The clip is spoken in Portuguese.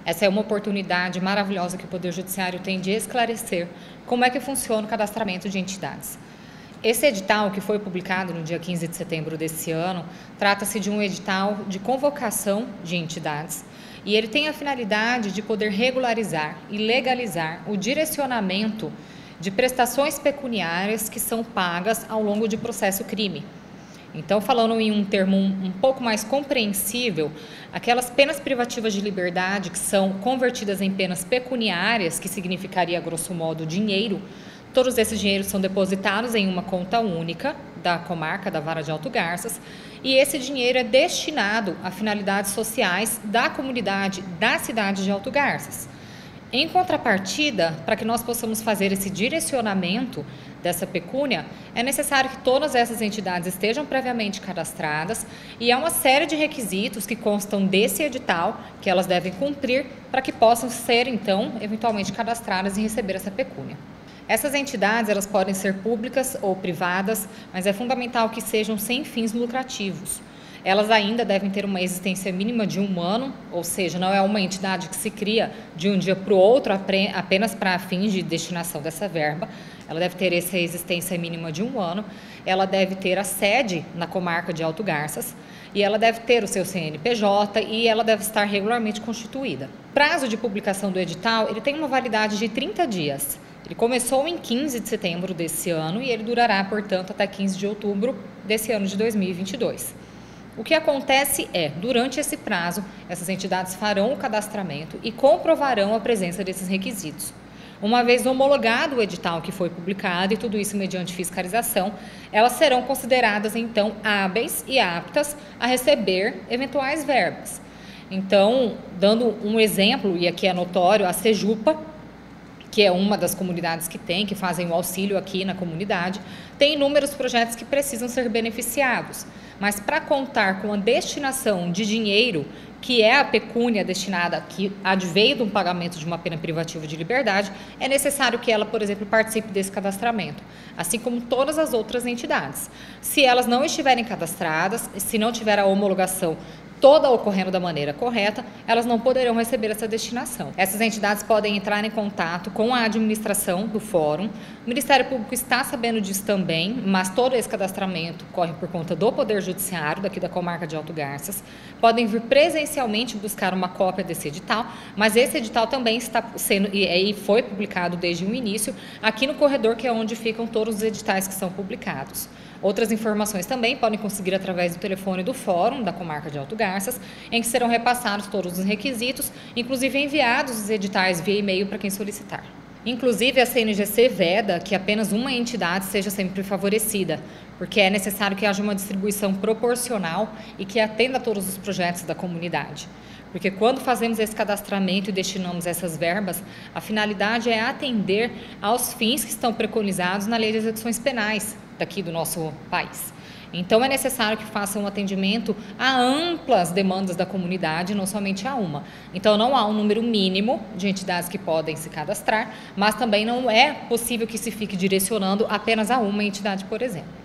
Essa é uma oportunidade maravilhosa que o Poder Judiciário tem de esclarecer como é que funciona o cadastramento de entidades. Esse edital, que foi publicado no dia 15 de setembro desse ano, trata-se de um edital de convocação de entidades e ele tem a finalidade de poder regularizar e legalizar o direcionamento de prestações pecuniárias que são pagas ao longo de processo crime. Então, falando em um termo um pouco mais compreensível, aquelas penas privativas de liberdade que são convertidas em penas pecuniárias, que significaria, grosso modo, dinheiro, todos esses dinheiros são depositados em uma conta única da comarca da Vara de Alto Garças e esse dinheiro é destinado a finalidades sociais da comunidade da cidade de Alto Garças. Em contrapartida, para que nós possamos fazer esse direcionamento dessa pecúnia, é necessário que todas essas entidades estejam previamente cadastradas e há uma série de requisitos que constam desse edital que elas devem cumprir para que possam ser, então, eventualmente cadastradas e receber essa pecúnia. Essas entidades, elas podem ser públicas ou privadas, mas é fundamental que sejam sem fins lucrativos. Elas ainda devem ter uma existência mínima de 1 ano, ou seja, não é uma entidade que se cria de um dia para o outro apenas para fins de destinação dessa verba. Ela deve ter essa existência mínima de 1 ano, ela deve ter a sede na comarca de Alto Garças e ela deve ter o seu CNPJ e ela deve estar regularmente constituída. O prazo de publicação do edital, ele tem uma validade de 30 dias. Ele começou em 15 de setembro desse ano e ele durará, portanto, até 15 de outubro desse ano de 2022. O que acontece é, durante esse prazo, essas entidades farão o cadastramento e comprovarão a presença desses requisitos. Uma vez homologado o edital que foi publicado e tudo isso mediante fiscalização, elas serão consideradas, então, hábeis e aptas a receber eventuais verbas. Então, dando um exemplo, e aqui é notório, a Sejupa, que é uma das comunidades que fazem o auxílio aqui na comunidade, tem inúmeros projetos que precisam ser beneficiados. Mas para contar com a destinação de dinheiro, que é a pecúnia destinada, que adveio de um pagamento de uma pena privativa de liberdade, é necessário que ela, por exemplo, participe desse cadastramento, assim como todas as outras entidades. Se elas não estiverem cadastradas, se não tiver a homologação toda ocorrendo da maneira correta, elas não poderão receber essa destinação. Essas entidades podem entrar em contato com a administração do fórum. O Ministério Público está sabendo disso também, mas todo esse cadastramento corre por conta do Poder Judiciário, daqui da comarca de Alto Garças. Podem vir presencialmente buscar uma cópia desse edital, mas esse edital também está sendo, e foi publicado desde o início, aqui no corredor, que é onde ficam todos os editais que são publicados. Outras informações também podem conseguir através do telefone do Fórum da Comarca de Alto Garças, em que serão repassados todos os requisitos, inclusive enviados os editais via e-mail para quem solicitar. Inclusive, a CNGC veda que apenas uma entidade seja sempre favorecida, porque é necessário que haja uma distribuição proporcional e que atenda a todos os projetos da comunidade. Porque quando fazemos esse cadastramento e destinamos essas verbas, a finalidade é atender aos fins que estão preconizados na Lei de Execuções Penais daqui do nosso país. Então, é necessário que faça um atendimento a amplas demandas da comunidade, não somente a uma. Então, não há um número mínimo de entidades que podem se cadastrar, mas também não é possível que se fique direcionando apenas a uma entidade, por exemplo.